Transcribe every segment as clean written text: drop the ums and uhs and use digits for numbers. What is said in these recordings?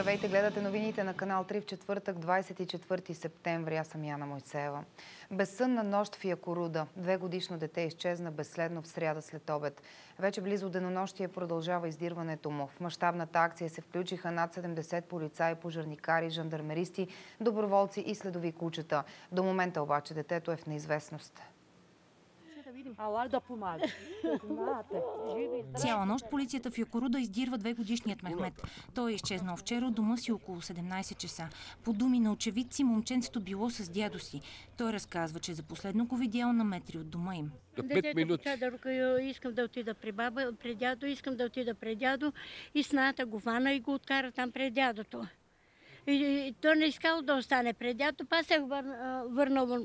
Здравейте, гледате новините на канал 3 в четвъртък, 24 септември. Аз съм Яна Мойсеева. Безсънна нощ в Якоруда. 2-годишно дете изчезна безследно в сряда след обед. Вече близо денонощие продължава издирването му. В мащабната акция се включиха над 70 полицаи, пожарникари, жандармеристи, доброволци и следови кучета. До момента обаче детето е в неизвестност. Цяла нощ полицията в Якоруда издирва 2-годишният Мехмет. Той е изчезнал вчера от дома си около 17 часа. По думи на очевидци, момченцето било с дядо си. Той разказва, че за последно го видял на метри от дома им. Искам да отида при баба, при дядо, искам да отида при дядо и сната го вана и го откара там пред дядото. И той не искал да остане пред дядото, па се върнал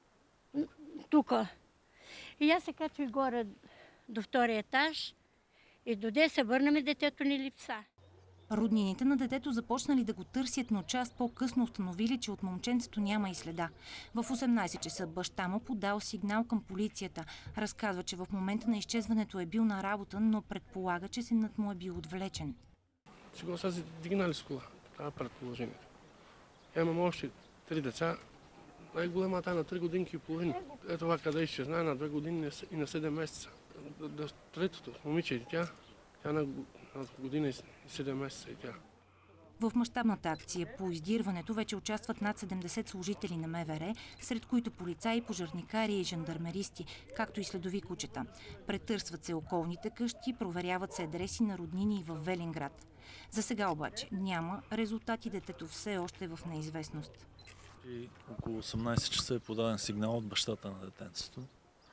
тук. И аз се качвам горе до втория етаж и доде се върнем, детето ни липса. Роднините на детето започнали да го търсят, но час по-късно установили, че от момченцето няма и следа. В 18 часа баща му подал сигнал към полицията. Разказва, че в момента на изчезването е бил на работа, но предполага, че синът му е бил отвлечен. Сега са се дигнали с кола. Това е предположението. Имам още 3 деца. Най-големата е на 3 годинки и половина. Ето това къде изчезна на 2 години и на 7 месеца. Третото момиче и тя на година и 7 месеца и тя. В мащабната акция по издирването вече участват над 70 служители на МВР, сред които полицаи, пожарникари и жандармеристи, както и следови кучета. Претърсват се околните къщи, проверяват се адреси на роднини в Велинград. За сега обаче няма резултати, детето все още е в неизвестност. И около 18 часа е подаден сигнал от бащата на детенцето.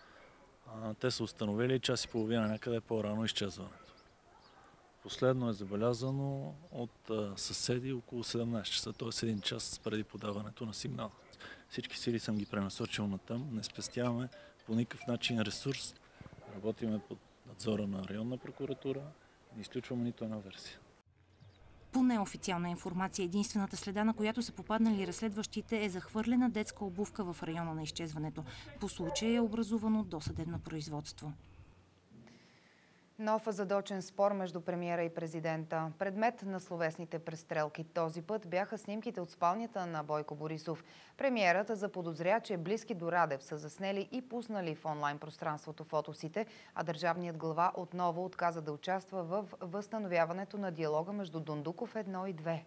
Те са установили час и половина някъде по-рано изчезването. Последно е забелязано от съседи около 17 часа, т.е. 1 час преди подаването на сигнал. Всички сили съм ги пренасочил натам, не спестяваме по никакъв начин ресурс. Работиме под надзора на районна прокуратура, не изключваме нито една версия. По неофициална информация, единствената следа, на която са попаднали разследващите, е захвърлена детска обувка в района на изчезването. По случая е образувано досъдебно производство. Нов задочен спор между премиера и президента. Предмет на словесните престрелки този път бяха снимките от спалнята на Бойко Борисов. Премиерът заподозря, че близки до Радев са заснели и пуснали в онлайн пространството фотосите, а държавният глава отново отказа да участва в възстановяването на диалога между Дондуков 1 и 2.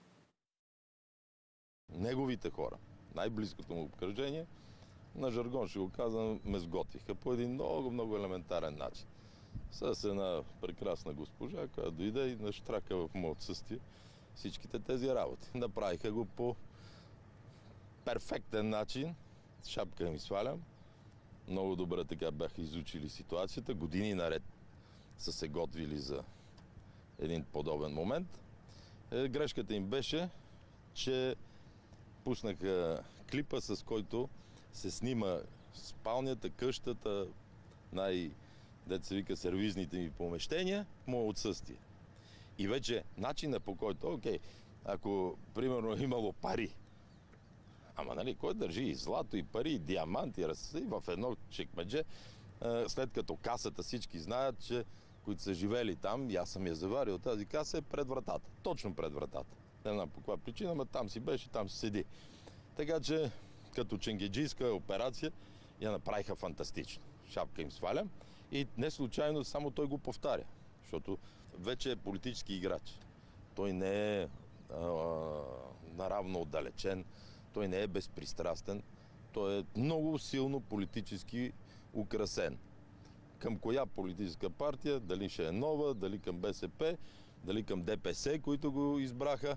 Неговите хора, най-близкото му обкръжение, на жаргон ще го казвам, ме сготвиха по един много елементарен начин. С една прекрасна госпожа, която дойде и нащрака в моето отсъствие всичките тези работи. Направиха го по перфектен начин. Шапка ми свалям. Много добре така бяха изучили ситуацията. Години наред са се готвили за един подобен момент. Грешката им беше, че пуснаха клипа, с който се снима спалнята, къщата, дето се вика сервизните ми помещения, мое отсъствие. И вече начинът по който, ако примерно имало пари, ама нали, кой държи и злато, и пари, и диаманти, и в едно чекмедже, след като касата всички знаят, че които са живели там, и аз съм я заварил, тази каса е пред вратата, точно пред вратата. Не знам по каква причина, но там си беше, там си седи. Така че, като ченгеджийска операция, я направиха фантастично. Шапка им свалям. И не случайно само той го повтаря, защото вече е политически играч. Той не е наравно отдалечен, той не е безпристрастен, той е много силно политически украсен. Към коя политическа партия, дали ще е нова, дали към БСП, дали към ДПС, които го избраха,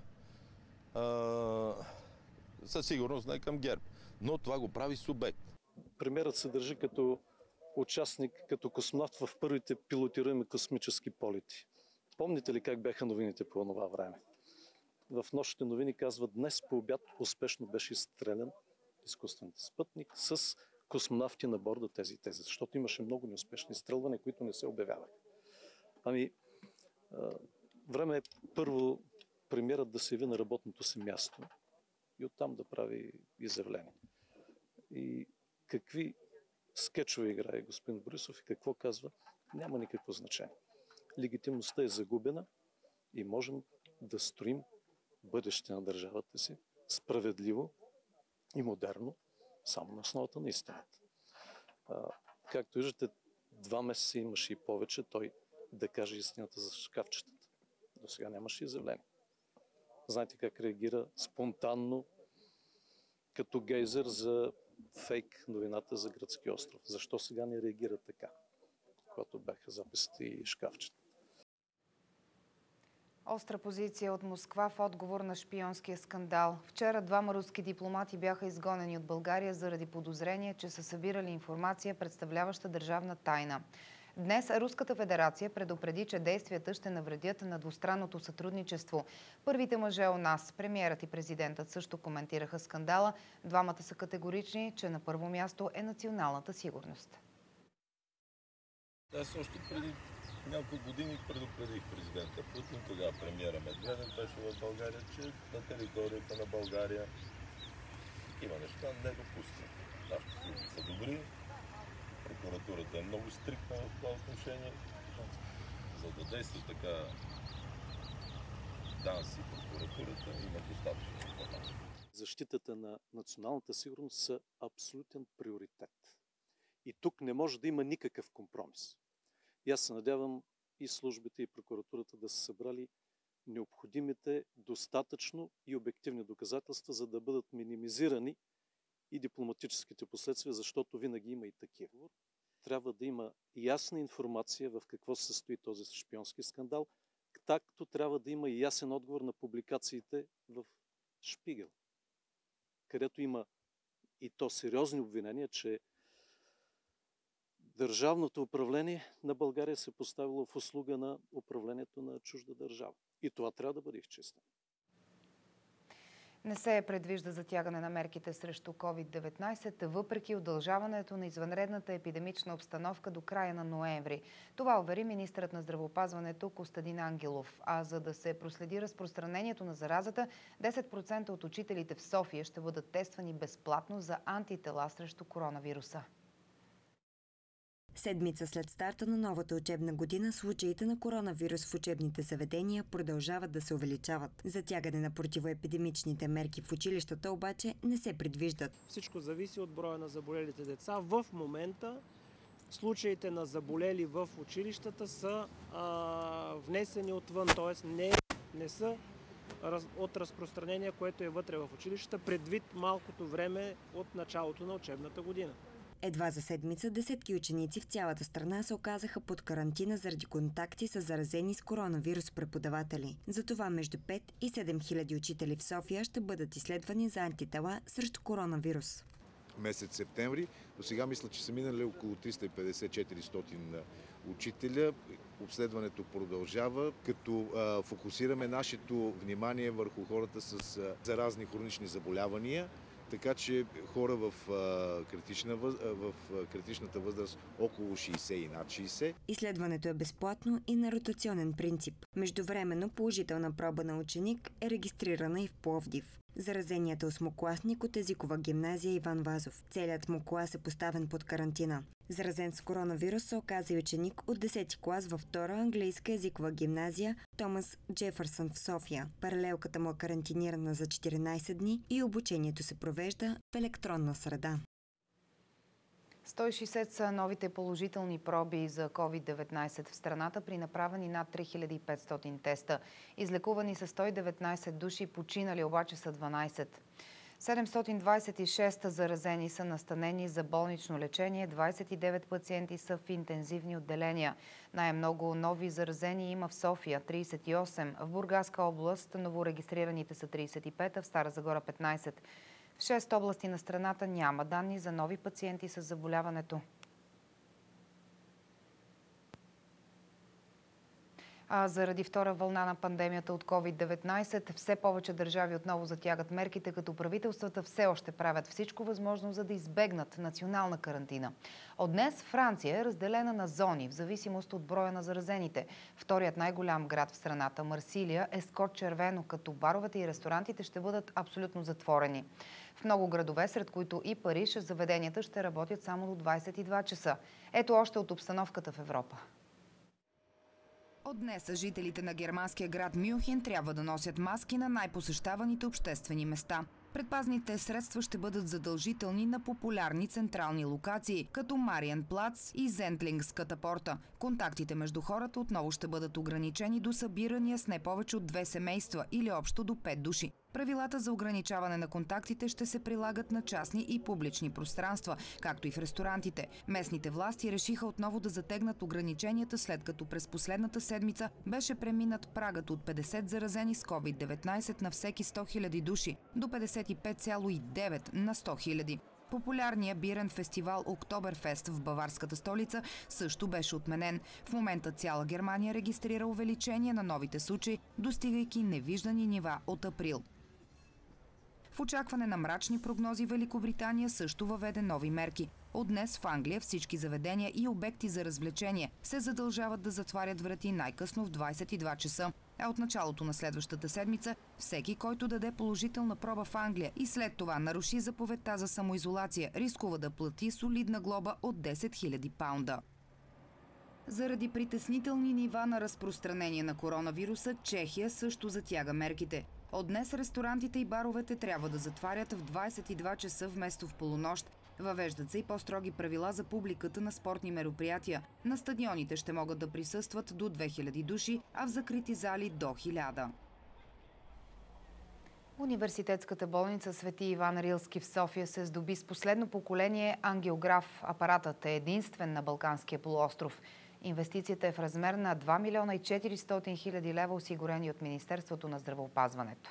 със сигурност не към ГЕРБ. Но това го прави субект. Премиерът се държи като участник, като космонавт в първите пилотируеми космически полети. Помните ли как бяха новините по това време? В нощните новини казват: днес по обяд успешно беше изстрелян изкуствен спътник с космонавти на борда тези, защото имаше много неуспешни изстрелвания, които не се обявяваха. Време е първо премиерът да се яви на работното си място и оттам да прави изявление. И какви скетчове играе господин Борисов и какво казва, няма никакво значение. Легитимността е загубена и можем да строим бъдеще на държавата си, справедливо и модерно, само на основата на истината. Както виждате, 2 месеца имаше и повече той да каже истината за шкафчетата. До сега нямаше изявление. Знаете как реагира спонтанно, като гейзер за фейк новината за гръцки остров. Защо сега не реагира така, когато бяха записите и шкафчета? Остра позиция от Москва в отговор на шпионския скандал. Вчера 2 руски дипломати бяха изгонени от България заради подозрение, че са събирали информация, представляваща държавна тайна. Днес Руската федерация предупреди, че действията ще навредят на двустранното сътрудничество. Първите мъже у нас, премиерът и президентът, също коментираха скандала. Двамата са категорични, че на първо място е националната сигурност. Аз още преди няколко години предупредих президента Путин, тогава премиера Медведев беше в България, че на територията на България такива неща недопустими. Нашите служби са добри, прокуратурата е много стриктна в това отношение, за да действа така ДАНС и прокуратурата има достатъчно информация. Защитата на националната сигурност са абсолютен приоритет. И тук не може да има никакъв компромис. И аз се надявам и службите, и прокуратурата да са събрали необходимите достатъчно и обективни доказателства, за да бъдат минимизирани и дипломатическите последствия, защото винаги има и такива. Трябва да има ясна информация в какво се състои този шпионски скандал, както трябва да има и ясен отговор на публикациите в Шпигел, където има и то сериозни обвинения, че държавното управление на България се поставило в услуга на управлението на чужда държава. И това трябва да бъде изчистено. Не се предвижда затягане на мерките срещу COVID-19, въпреки удължаването на извънредната епидемична обстановка до края на ноември. Това увери министърът на здравеопазването Костадин Ангелов. А за да се проследи разпространението на заразата, 10% от учителите в София ще бъдат тествани безплатно за антитела срещу коронавируса. Седмица след старта на новата учебна година, случаите на коронавирус в учебните заведения продължават да се увеличават. Затягане на противоепидемичните мерки в училищата обаче не се предвиждат. Всичко зависи от броя на заболелите деца. В момента случаите на заболели в училищата са внесени отвън, т.е. не са от разпространение, което е вътре в училищата, предвид малкото време от началото на учебната година. Едва за седмица десетки ученици в цялата страна се оказаха под карантина заради контакти с заразени с коронавирус преподаватели. Затова между 5 и 7 хиляди учители в София ще бъдат изследвани за антитела срещу коронавирус. Месец септември. До сега мисля, че са минали около 350-400 учителя. Обследването продължава, като фокусираме нашето внимание върху хората с заразни хронични заболявания. Така че хора в критичната възраст около 60 и над 60. Изследването е безплатно и на ротационен принцип. Междувременно положителна проба на ученик е регистрирана и в Пловдив. Заразеният е осмокласник от езикова гимназия Иван Вазов. Целият му клас е поставен под карантина. Заразен с коронавирус се оказа и ученик от 10-ти клас във втора английска езикова гимназия Томас Джефърсън в София. Паралелката му е карантинирана за 14 дни и обучението се провежда в електронна среда. 160 са новите положителни проби за COVID-19 в страната при направени над 3500 теста. Излекувани са 119 души, починали обаче са 12. 726 заразени са настанени за болнично лечение, 29 пациенти са в интензивни отделения. Най-много нови заразени има в София – 38, в Бургаска област новорегистрираните са 35, а в Стара Загора 15. В 6 области на страната няма данни за нови пациенти с заболяването. А заради втора вълна на пандемията от COVID-19, все повече държави отново затягат мерките, като правителствата все още правят всичко възможно, за да избегнат национална карантина. От днес Франция е разделена на зони, в зависимост от броя на заразените. Вторият най-голям град в страната, Марсилия, е с код червено, като баровете и ресторантите ще бъдат абсолютно затворени. В много градове, сред които и Париж, заведенията ще работят само до 22 часа. Ето още от обстановката в Европа. От днес жителите на германския град Мюнхен трябва да носят маски на най-посещаваните обществени места. Предпазните средства ще бъдат задължителни на популярни централни локации, като Мариенплац и Зентлингската порта. Контактите между хората отново ще бъдат ограничени до събирания с не повече от 2 семейства или общо до 5 души. Правилата за ограничаване на контактите ще се прилагат на частни и публични пространства, както и в ресторантите. Местните власти решиха отново да затегнат ограниченията, след като през последната седмица беше преминат прагът от 50 заразени с COVID-19 на всеки 100 000 души до 55,9 на 100 000. Популярният бирен фестивал Октоберфест в баварската столица също беше отменен. В момента цяла Германия регистрира увеличение на новите случаи, достигайки невиждани нива от април. В очакване на мрачни прогнози Великобритания също въведе нови мерки. От днес в Англия всички заведения и обекти за развлечение се задължават да затварят врати най-късно в 22 часа. А от началото на следващата седмица всеки, който даде положителна проба в Англия и след това наруши заповедта за самоизолация, рискува да плати солидна глоба от 10 000 паунда. Заради притеснителни нива на разпространение на коронавируса, Чехия също затяга мерките. От днес ресторантите и баровете трябва да затварят в 22 часа вместо в полунощ. Въвеждат се и по-строги правила за публиката на спортни мероприятия. На стадионите ще могат да присъстват до 2000 души, а в закрити зали до 1000. Университетската болница Свети Иван Рилски в София се здоби с последно поколение ангиограф. Апаратът е единствен на Балканския полуостров. Инвестицията е в размер на 2 милиона и 400 хиляди лева, осигурени от Министерството на здравеопазването.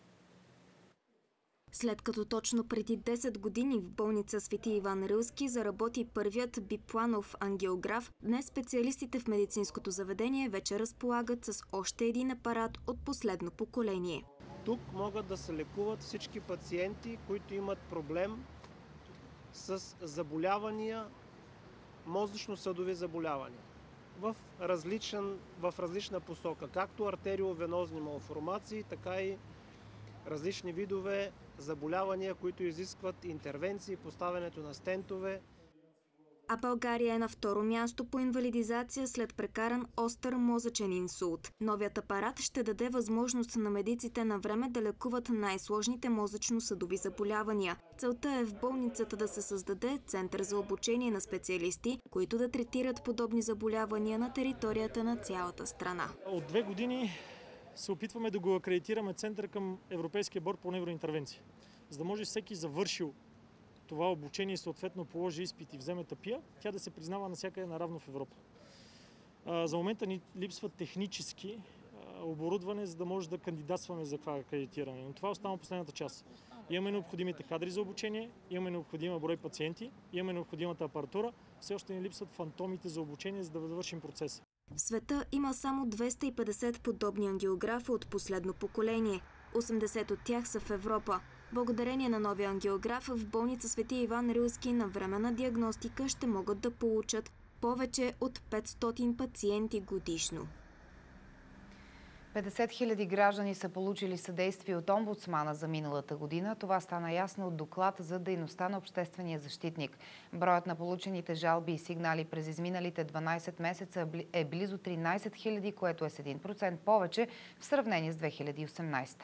След като точно преди 10 години в болница Свети Иван Рилски заработи първият бипланов ангиограф, днес специалистите в медицинското заведение вече разполагат с още един апарат от последно поколение. Тук могат да се лекуват всички пациенти, които имат проблем с заболявания, мозъчно-съдови заболявания в различна посока, както артериовенозни малформации, така и различни видове заболявания, които изискват интервенции, поставянето на стентове. А България е на второ място по инвалидизация след прекаран остър мозъчен инсулт. Новият апарат ще даде възможност на медиците на време да лекуват най-сложните мозъчно-съдови заболявания. Целта е в болницата да се създаде център за обучение на специалисти, които да третират подобни заболявания на територията на цялата страна. От 2 години се опитваме да го акредитираме център към Европейския борд по невроинтервенция, за да може всеки завършил това обучение и съответно положи изпит и вземе тапия, тя да се признава навсякъде наравно в Европа. За момента ни липсва технически оборудване, за да може да кандидатстваме за това акредитиране. Но това остава последната част. Имаме необходимите кадри за обучение, имаме необходима брой пациенти, имаме необходимата апаратура, все още ни липсват фантомите за обучение, за да завършим процеса. В света има само 250 подобни ангиографа от последно поколение. 80 от тях са в Европа. Благодарение на новия ангиограф в болница Свети Иван Рилски на временна диагностика ще могат да получат повече от 500 пациенти годишно. 50 хиляди граждани са получили съдействие от омбудсмана за миналата година. Това стана ясно от доклад за дейността на обществения защитник. Броят на получените жалби и сигнали през изминалите 12 месеца е близо 13 хиляди, което е с 1% повече в сравнение с 2018.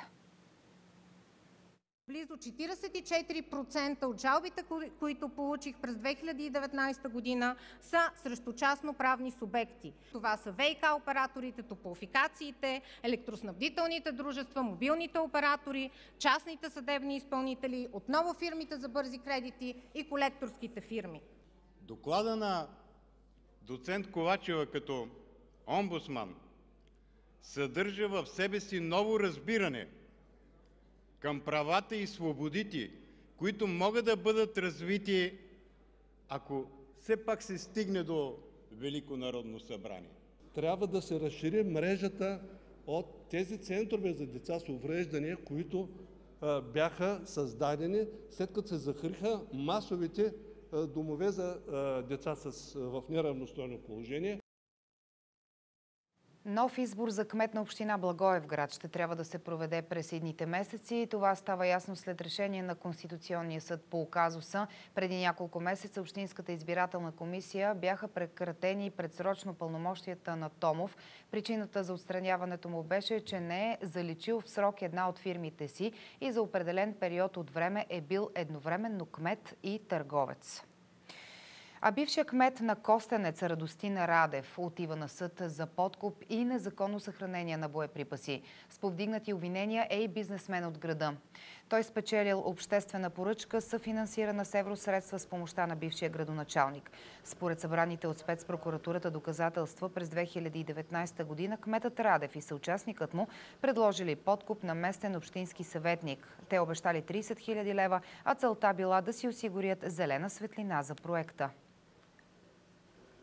Близо 44% от жалбите, които получих през 2019 година, са срещу частноправни субекти. Това са ВиК операторите, топлофикациите, електроснабдителните дружества, мобилните оператори, частните съдебни изпълнители, отново фирмите за бързи кредити и колекторските фирми. Доклада на доцент Ковачева като омбудсман съдържа в себе си ново разбиране към правата и свободите, които могат да бъдат развити, ако все пак се стигне до Велико народно събрание. Трябва да се разшири мрежата от тези центрове за деца с увреждания, които бяха създадени след като се закриха масовите домове за деца в неравностойно положение. Нов избор за кмет на община Благоевград ще трябва да се проведе през идните месеци. Това става ясно след решение на Конституционния съд по казуса. Преди няколко месеца Общинската избирателна комисия бяха прекратени предсрочно пълномощията на Томов. Причината за отстраняването му беше, че не е заличил в срок една от фирмите си и за определен период от време е бил едновременно кмет и търговец. А бившият кмет на Костенец Радостин Радев отива на съд за подкуп и незаконно съхранение на боеприпаси. С повдигнати обвинения е и бизнесмен от града. Той спечелил обществена поръчка, съфинансирана с евросредства с помощта на бившия градоначалник. Според събраните от спецпрокуратурата доказателства през 2019 година, кметът Радев и съучастникът му предложили подкуп на местен общински съветник. Те обещали 30 000 лева, а целта била да си осигурят зелена светлина за проекта.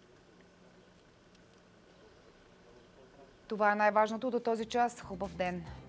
Това е най-важното до този час. Хубав ден!